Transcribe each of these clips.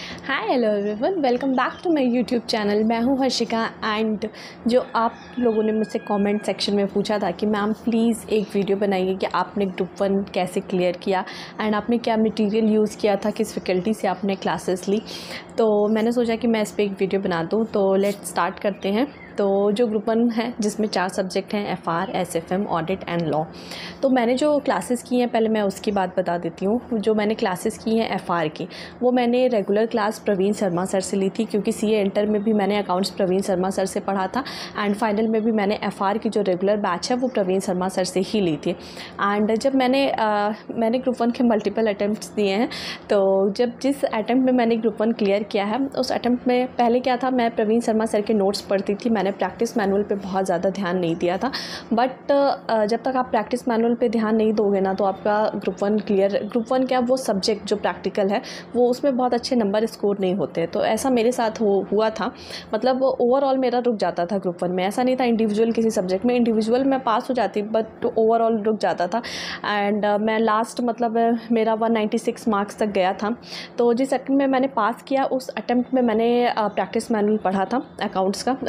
Hi hello everyone, welcome back to my YouTube channel. मैं हूं Harshika and जो आप लोगों ने मुझसे कमेंट सेक्शन में पूछा था कि मैम प्लीज़ एक वीडियो बनाइए कि आपने ग्रुप 1 कैसे क्लियर किया एंड आपने क्या मटेरियल यूज़ किया था, किस फैकल्टी से आपने क्लासेस ली। तो मैंने सोचा कि मैं इस पर एक वीडियो बना दूँ। तो लेट्स स्टार्ट करते हैं। तो जो ग्रुप 1 है जिसमें 4 सब्जेक्ट हैं, FR, SFM, audit and law. तो मैंने जो क्लासेस की हैं पहले मैं उसकी बात बता देती हूँ। जो मैंने क्लासेस की हैं FR की, वो मैंने regular class Praveen Sharma sir से ली थी, क्योंकि CA इंटर में भी मैंने अकाउंट्स प्रवीण शर्मा सर से पढ़ा था एंड फाइनल में भी मैंने FR की जो रेगुलर बैच है वो प्रवीण शर्मा सर से ही ली थी। एंड जब मैंने ग्रुप 1 के मल्टीपल अटैम्प्ट्स दिए हैं, तो जब जिस अटैम्प्ट में मैंने ग्रुप 1 क्लियर किया है उस अटैम्प्ट में पहले क्या था, मैं प्रवीण शर्मा सर के नोट्स पढ़ती थी। मैंने प्रैक्टिस मैनुअल पे बहुत ज़्यादा ध्यान नहीं दिया था, बट जब तक आप प्रैक्टिस मैनुअल पे ध्यान नहीं दोगे ना तो आपका ग्रुप 1 क्या, वो सब्जेक्ट जो प्रैक्टिकल है वो उसमें बहुत अच्छे नंबर स्कोर नहीं होते। तो ऐसा मेरे साथ हुआ था। मतलब ओवरऑल मेरा रुक जाता था ग्रुप 1 में। ऐसा नहीं था इंडिविजुअल किसी सब्जेक्ट में, इंडिविजुअल मैं पास हो जाती बट ओवरऑल रुक जाता था। एंड मैं लास्ट मेरा 196 मार्क्स तक गया था। तो जिस अटेम्प्ट में मैंने पास किया उस अटेम्प्ट में मैंने प्रैक्टिस मैनुअल पढ़ा था अकाउंट्स का,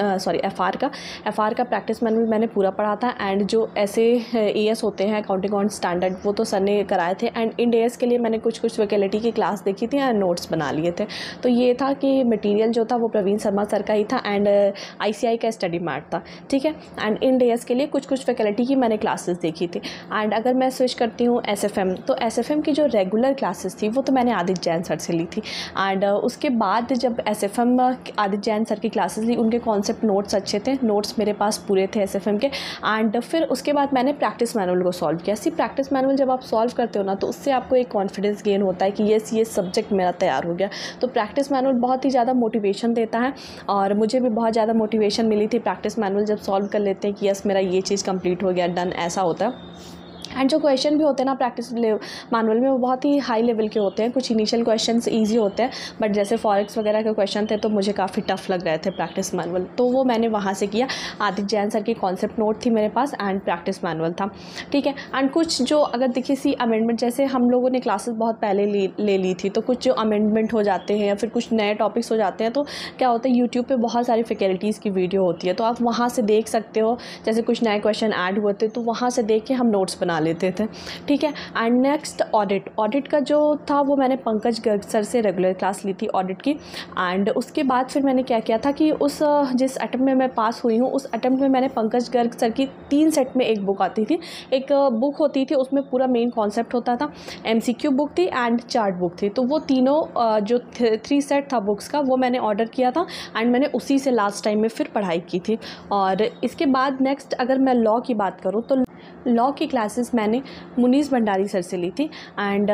FR का प्रैक्टिस मैनुअल मैंने पूरा पढ़ा था। एंड जो ऐसे AS होते हैं अकाउंटिंग ऑन स्टैंडर्ड, वो तो सर ने कराए थे। एंड इंड AS के लिए मैंने कुछ वैकेलिटी की क्लास देखी थी एंड नोट्स बना लिए थे। तो ये था कि मटेरियल जो था वो प्रवीण शर्मा सर का ही था एंड ICI का स्टडी मैट था, ठीक है। एंड इंड AS के लिए कुछ वैकेलिटी की मैंने क्लासेस देखी थी। एंड अगर मैं स्विच करती हूँ SFM, तो SFM की जो रेगुलर क्लासेस थी वो तो मैंने आदित्य जैन सर से ली थी। एंड उसके बाद जब SFM आदित्य जैन सर की क्लासेस ली, उनके कॉन्सेप्ट नोट्स अच्छे थे, नोट्स मेरे पास पूरे थे SFM के। एंड फिर उसके बाद मैंने प्रैक्टिस मैनुअल को सॉल्व किया। प्रैक्टिस मैनुअल जब आप सॉल्व करते हो ना तो उससे आपको एक कॉन्फिडेंस गेन होता है कि ये सब्जेक्ट मेरा तैयार हो गया। तो प्रैक्टिस मैनुअल बहुत ही ज़्यादा मोटिवेशन देता है और मुझे भी बहुत ज़्यादा मोटिवेशन मिली थी प्रैक्टिस मैनुअल जब सॉल्व कर लेते हैं कि यस मेरा ये चीज़ कंप्लीट हो गया, डन, ऐसा होता है। एंड जो क्वेश्चन भी होते हैं ना प्रैक्टिस मैनुअल में, वो बहुत ही हाई लेवल के होते हैं। कुछ इनिशियल क्वेश्चंस इजी होते हैं, बट जैसे फॉरेक्स वगैरह के क्वेश्चन थे तो मुझे काफ़ी टफ लग रहे थे प्रैक्टिस मैनुअल, तो वो मैंने वहाँ से किया। आदित्य जैन सर की कॉन्सेप्ट नोट थी मेरे पास एंड प्रैक्टिस मैनुअल था, ठीक है। एंड कुछ जो अगर देखिए अमेंडमेंट, जैसे हम लोगों ने क्लासेस बहुत पहले ले ली थी, तो कुछ जो अमेंडमेंट हो जाते हैं या फिर कुछ नए टॉपिक्स हो जाते हैं, तो क्या होता है यूट्यूब पर बहुत सारी फैकल्टीज़ की वीडियो होती है, तो आप वहाँ से देख सकते हो। जैसे कुछ नए क्वेश्चन ऐड हुए थे तो वहाँ से देख के हम नोट्स बना लेते थे, ठीक है। एंड नेक्स्ट ऑडिट का जो था वो मैंने पंकज गर्ग सर से रेगुलर क्लास ली थी ऑडिट की। एंड उसके बाद फिर मैंने क्या किया था कि जिस अटेम्प्ट में मैं पास हुई हूँ उस अटेम्प्ट में मैंने पंकज गर्ग सर की 3 सेट में एक बुक आती थी। एक बुक होती थी, उसमें पूरा मेन कॉन्सेप्ट होता था, MCQ बुक थी एंड चार्ट बुक थी। तो वो तीनों जो 3 सेट था बुक्स का वो मैंने ऑर्डर किया था एंड मैंने उसी से लास्ट टाइम में फिर पढ़ाई की थी। और इसके बाद नेक्स्ट अगर मैं लॉ की बात करूँ तो लॉ की क्लासेस मैंने मुनीस भंडारी सर से ली थी। एंड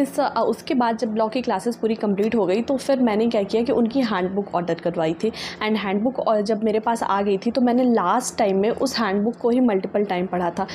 उसके बाद जब लॉ की क्लासेस पूरी कंप्लीट हो गई तो फिर मैंने क्या किया कि उनकी हैंडबुक ऑर्डर करवाई थी। एंड हैंडबुक जब मेरे पास आ गई थी तो मैंने लास्ट टाइम में उस हैंडबुक को ही मल्टीपल टाइम पढ़ा था।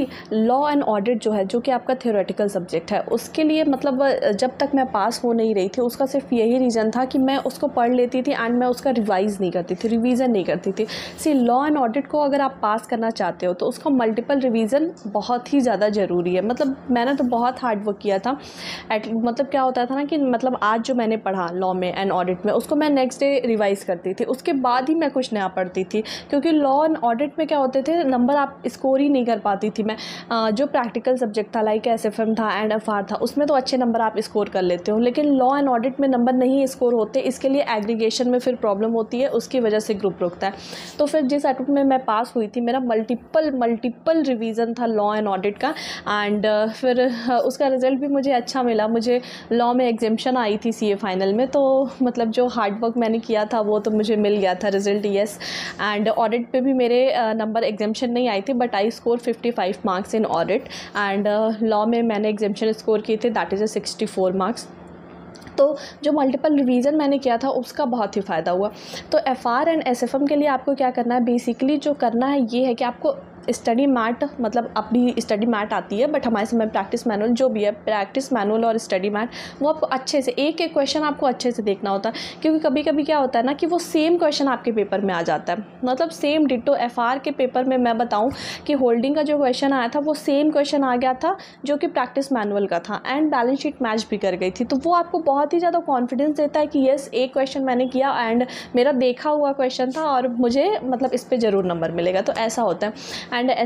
लॉ एंड ऑडिट जो है, जो कि आपका थ्योरेटिकल सब्जेक्ट है, उसके लिए मतलब जब तक मैं पास हो नहीं रही थी उसका सिर्फ यही रीज़न था कि मैं उसको पढ़ लेती थी एंड मैं उसका रिवाइज़ नहीं करती थी, रिवीजन नहीं करती थी। लॉ एंड ऑडिट को अगर आप पास करना चाहते हो तो उसका मल्टीपल रिवीजन बहुत ही ज़्यादा ज़रूरी है। मतलब मैंने तो बहुत हार्ड वर्क किया था। मतलब क्या होता था ना कि मतलब आज जो मैंने पढ़ा लॉ में एंड ऑडिट में उसको मैं नेक्स्ट डे रिवाइज़ करती थी, उसके बाद ही मैं कुछ नया पढ़ती थी। क्योंकि लॉ एंड ऑडिट में क्या होते थे, नंबर आप स्कोर ही नहीं कर पाती थी मैं। जो प्रैक्टिकल सब्जेक्ट था लाइक SFM था एंड FR था, उसमें तो अच्छे नंबर आप स्कोर कर लेते हो, लेकिन लॉ एंड ऑडिट में नंबर नहीं स्कोर होते। इसके लिए एग्रीगेशन में फिर प्रॉब्लम होती है, उसकी वजह से ग्रुप रुकता है। तो फिर जिस अटेम्प्ट में मैं पास हुई थी मेरा मल्टीपल रिवीजन था लॉ एंड ऑडिट का। एंड फिर उसका रिज़ल्ट भी मुझे अच्छा मिला। मुझे लॉ में एग्जेम्पशन आई थी CA फाइनल में, तो मतलब जो हार्ड वर्क मैंने किया था वो तो मुझे मिल गया था रिज़ल्ट, यस। एंड ऑडिट पे भी मेरे नंबर एग्जेम्पशन नहीं आई थी, but I score 55 marks in audit. And law में मैंने एग्जेम्पशन स्कोर किए थे, दैट इज़ 64 मार्क्स। तो जो मल्टीपल रिवीजन मैंने किया था उसका बहुत ही फ़ायदा हुआ। तो FR एंड SFM के लिए आपको क्या करना है, बेसिकली जो करना है ये है कि आपको स्टडी मैट मतलब अपनी स्टडी मैट आती है, बट हमारे समय प्रैक्टिस मैनुअल जो भी है, प्रैक्टिस मैनुअल और स्टडी मैट वो आपको अच्छे से एक एक क्वेश्चन आपको अच्छे से देखना होता है, क्योंकि कभी कभी क्या होता है ना कि वो सेम क्वेश्चन आपके पेपर में आ जाता है, मतलब सेम डिटो FR के पेपर में मैं बताऊं कि होल्डिंग का जो क्वेश्चन आया था वो सेम क्वेश्चन आ गया था जो कि प्रैक्टिस मैनुअल का था, एंड बैलेंस शीट मैच भी कर गई थी। तो वो आपको बहुत ही ज़्यादा कॉन्फिडेंस देता है कि येस एक क्वेश्चन मैंने किया एंड मेरा देखा हुआ क्वेश्चन था और मुझे मतलब इस पर ज़रूर नंबर मिलेगा। तो ऐसा होता है। एंड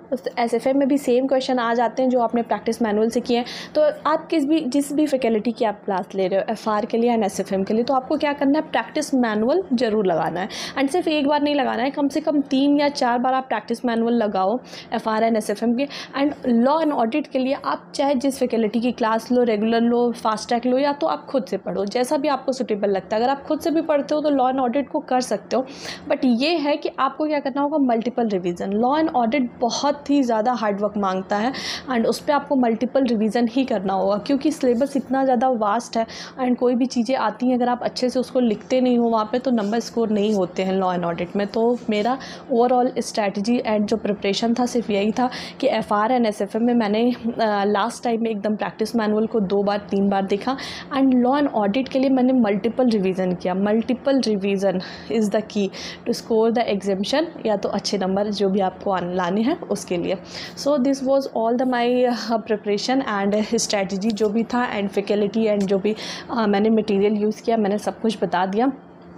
SFM में भी सेम क्वेश्चन आ जाते हैं जो आपने प्रैक्टिस मैनुअल से किए हैं। तो आप जिस भी फैकल्टी की आप क्लास ले रहे हो FR के लिए एंड SFM के लिए, तो आपको क्या करना है, प्रैक्टिस मैनुअल ज़रूर लगाना है। एंड सिर्फ एक बार नहीं लगाना है, कम से कम 3 या 4 बार आप प्रैक्टिस मैनुअल लगाओ FR एंड SFM के। एंड लॉ एंड ऑडिट के लिए आप चाहे जिस फैकल्टी की क्लास लो, रेगुलर लो, फास्ट ट्रैक लो, या तो आप खुद से पढ़ो, जैसा भी आपको सूटेबल लगता है। अगर आप खुद से भी पढ़ते हो तो लॉ एंड ऑडिट को कर सकते हो, बट ये है कि आपको क्या करना होगा, multiple revision. Law and audit बहुत ही ज़्यादा हार्ड वर्क मांगता है एंड उस पर आपको मल्टीपल रिवीजन ही करना होगा, क्योंकि सिलेबस इतना ज़्यादा वास्ट है एंड कोई भी चीज़ें आती हैं अगर आप अच्छे से उसको लिखते नहीं हो वहाँ पे, तो नंबर स्कोर नहीं होते हैं लॉ एंड ऑडिट में। तो मेरा ओवरऑल स्ट्रैटेजी एंड जो प्रिपरेशन था सिर्फ यही था कि FR एंड SFM में मैंने लास्ट टाइम में एकदम प्रैक्टिस मैनुअल को 2 बार 3 बार देखा, एंड लॉ एंड ऑडिट के लिए मैंने मल्टीपल रिवीजन किया। Multiple revision is the key to score the examination, या तो अच्छे नंबर जो भी आपको लाने हैं उसके लिए। So this was all the my preparation and strategy जो भी था, एंड फैकल्टी एंड जो भी मैंने मटेरियल यूज़ किया, मैंने सब कुछ बता दिया।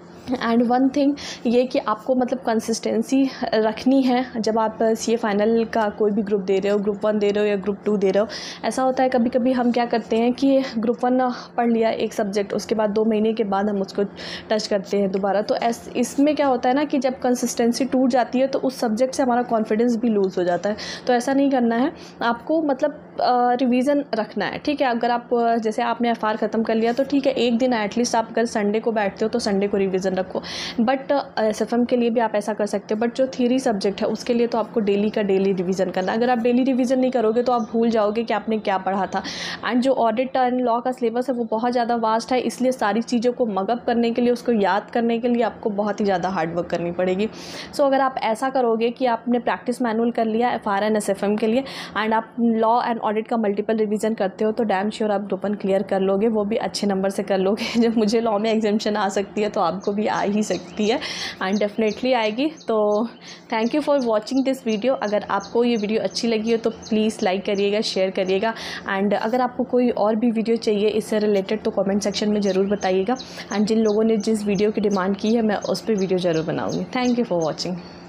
एंड वन थिंग ये कि आपको मतलब कंसिस्टेंसी रखनी है जब आप CA फाइनल का कोई भी ग्रुप दे रहे हो, ग्रुप 1 दे रहे हो या ग्रुप 2 दे रहे हो। ऐसा होता है कभी कभी हम क्या करते हैं कि ग्रुप 1 पढ़ लिया एक सब्जेक्ट, उसके बाद 2 महीने के बाद हम उसको टच करते हैं दोबारा। तो इसमें क्या होता है ना कि जब कंसिस्टेंसी टूट जाती है तो उस सब्जेक्ट से हमारा कॉन्फिडेंस भी लूज़ हो जाता है। तो ऐसा नहीं करना है, आपको मतलब रिवीजन रखना है, ठीक है। अगर आप जैसे आपने FR ख़त्म कर लिया तो ठीक है, एक दिन एटलीस्ट आप अगर संडे को बैठते हो तो संडे को रिवीजन रखो। बट SFM के लिए भी आप ऐसा कर सकते हो, बट जो थ्योरी सब्जेक्ट है उसके लिए तो आपको डेली का डेली रिवीजन करना है। अगर आप डेली रिवीजन नहीं करोगे तो आप भूल जाओगे कि आपने क्या पढ़ा था। एंड जो ऑडिट एंड लॉ का सिलेबस है वो बहुत ज़्यादा वास्ट है, इसलिए सारी चीज़ों को मगअप करने के लिए, उसको याद करने के लिए आपको बहुत ही ज़्यादा हार्ड वर्क करनी पड़ेगी। सो अगर आप ऐसा करोगे कि आपने प्रैक्टिस मैनुअल कर लिया FR एंड SFM के लिए, एंड आप लॉ एंड ऑडिट का मल्टीपल रिवीजन करते हो, तो डैम श्योर आप ग्रुप 1 क्लियर कर लोगे, वो भी अच्छे नंबर से कर लोगे। जब मुझे लॉ में एग्जामिशन आ सकती है तो आपको भी आ ही सकती है, एंड डेफिनेटली आएगी। तो thank you for watching this video. अगर आपको ये वीडियो अच्छी लगी हो तो प्लीज़ लाइक करिएगा, शेयर करिएगा, एंड अगर आपको कोई और भी वीडियो चाहिए इससे रिलेटेड तो कमेंट सेक्शन में ज़रूर बताइएगा। एंड जिन लोगों ने जिस वीडियो की डिमांड की है मैं उस पर वीडियो ज़रूर बनाऊँगी। Thank you for watching.